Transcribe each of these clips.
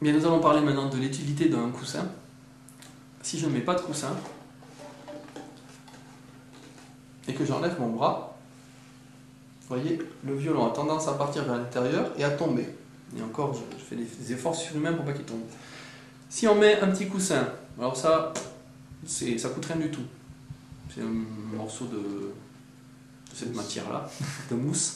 Bien, nous allons parler maintenant de l'utilité d'un coussin. Si je ne mets pas de coussin et que j'enlève mon bras, vous voyez, le violon a tendance à partir vers l'intérieur et à tomber. Et encore, je fais des efforts surhumains pour pas qu'il tombe. Si on met un petit coussin, alors ça coûte rien du tout. C'est un morceau de cette matière-là, de mousse.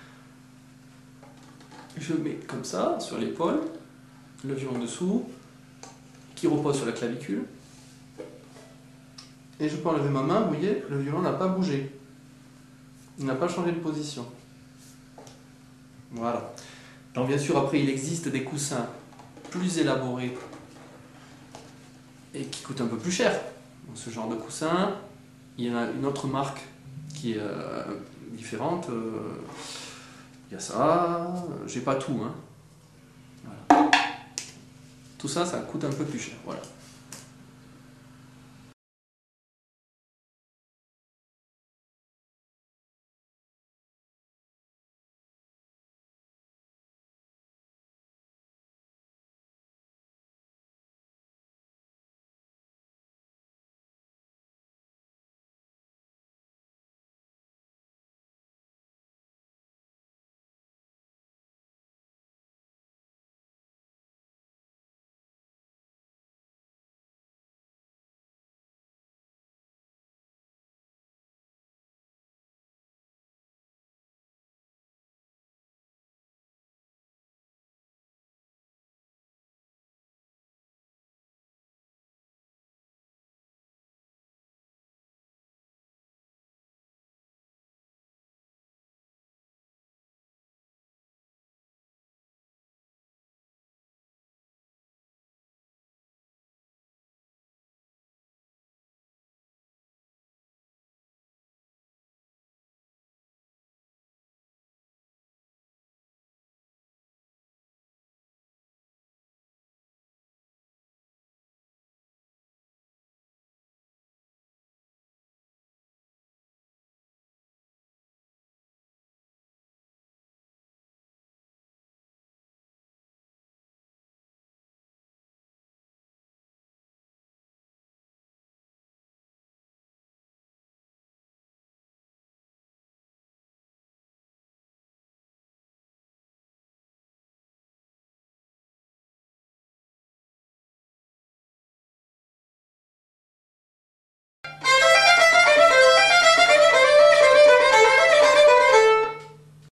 Je mets comme ça, sur l'épaule, le violon dessous, qui repose sur la clavicule. Et je peux enlever ma main, vous voyez, le violon n'a pas bougé. Il n'a pas changé de position. Voilà. Donc bien sûr, après, il existe des coussins plus élaborés et qui coûtent un peu plus cher. Donc, ce genre de coussin, il y en a une autre marque qui est différente. Il y a ça, j'ai pas tout. Hein. Voilà. Tout ça, ça coûte un peu plus cher. Voilà.